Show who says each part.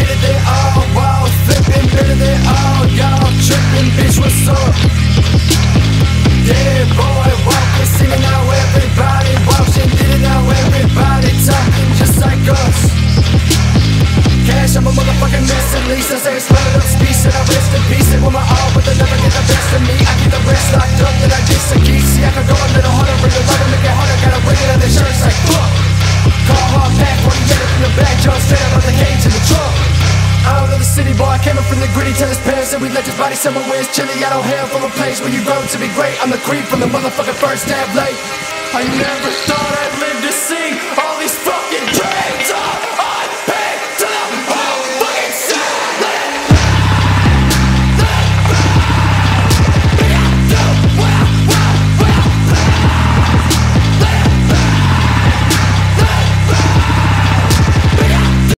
Speaker 1: did it, they all walls flipping, better than all y'all tripping, bitch, what's up? Yeah, boy, walking, singing, now everybody watching, did it, now everybody talking just like us. Cash, I'm a motherfucking mess, at least I say exploded up speech, and I rest in peace, and with my all, but they never get the best of me. I keep the rest locked up, then I get some keys. See, I could go a little harder, bring it lower, make it harder, gotta bring it on the shirts like fuck. Call hard pack, 40 from the back, jump straight out of the cage in the trunk. I don't know the city boy, I came up from the gritty, tell his parents that we left his body somewhere where it's chilly. I don't hail from a place where you grow to be great. I'm the creep from the motherfucking first tablet. I never thought I'd live to see all these fuck